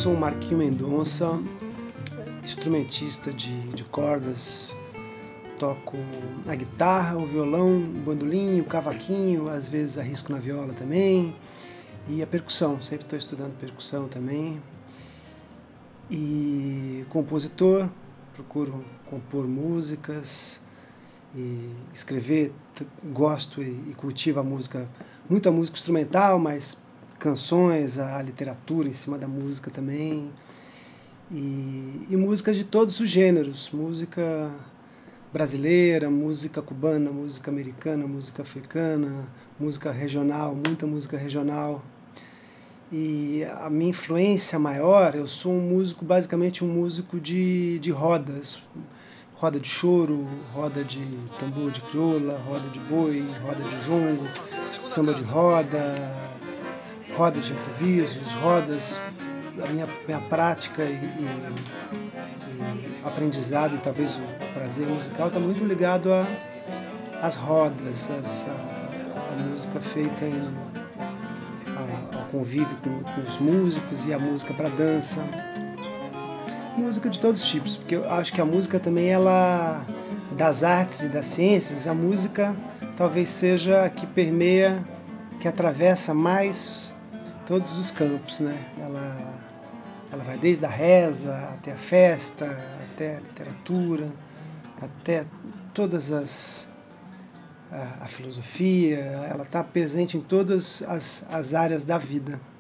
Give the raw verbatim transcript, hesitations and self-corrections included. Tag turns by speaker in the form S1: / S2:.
S1: sou o Marquinho Mendonça, instrumentista de, de cordas. Toco a guitarra, o violão, o bandolim, o cavaquinho, às vezes arrisco na viola também. E a percussão, sempre estou estudando percussão também. E compositor, procuro compor músicas e escrever, gosto e cultivo a música, muito a música instrumental, mas canções, a literatura em cima da música também. E, e músicas de todos os gêneros, música brasileira, música cubana, música americana, música africana, música regional, muita música regional. E a minha influência maior, eu sou um músico, basicamente um músico de, de rodas, roda de choro, roda de tambor de crioula, roda de boi, roda de jongo, samba de roda, roda de improvisos, rodas. A minha, minha prática e, e, e aprendizado e talvez o prazer musical está muito ligado às rodas, as, a, a música feita em, a, ao convívio com, com os músicos e a música para dança. Música de todos os tipos, porque eu acho que a música também, ela, das artes e das ciências, a música talvez seja a que permeia, que atravessa mais todos os campos, né? Ela, ela vai desde a reza até a festa, até a literatura, até todas as a, a filosofia. Ela está presente em todas as, as áreas da vida.